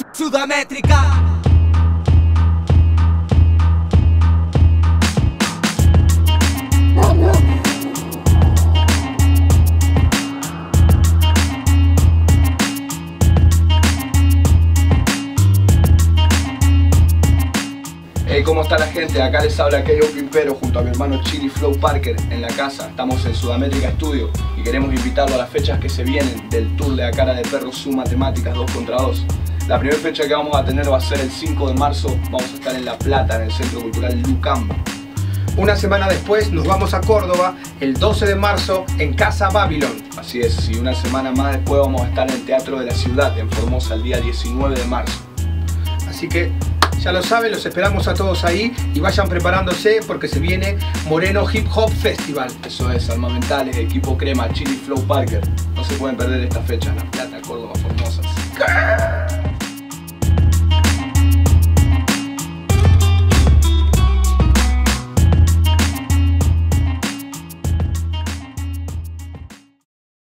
Sudamétrica. Hey, ¿cómo está la gente? Acá les habla Keio Pimpero junto a mi hermano Chili Flow Parker en la casa. Estamos en Sudamétrica Studio y queremos invitarlo a las fechas que se vienen del tour de A Cara de Perro Su Matemáticas 2 contra 2. La primera fecha que vamos a tener va a ser el 5 de marzo. Vamos a estar en La Plata, en el Centro Cultural Lucamba. Una semana después nos vamos a Córdoba, el 12 de marzo, en Casa Babylon. Así es, y una semana más después vamos a estar en el Teatro de la Ciudad, en Formosa, el día 19 de marzo. Así que ya lo saben, los esperamos a todos ahí y vayan preparándose porque se viene Moreno Hip Hop Festival. Eso es, Alma Mentales, equipo Crema, Chili Flow Parker. No se pueden perder esta fecha en La Plata, Córdoba, Formosa.